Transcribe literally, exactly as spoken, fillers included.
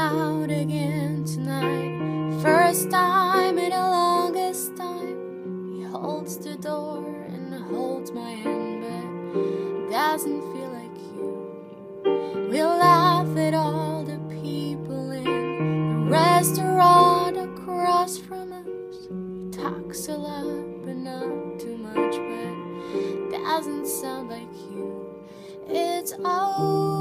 out again tonight. First time in the longest time. He holds the door and holds my hand, but doesn't feel like you. We laugh at all the people in the restaurant across from us. He talks a lot but not too much, but doesn't sound like you. It's all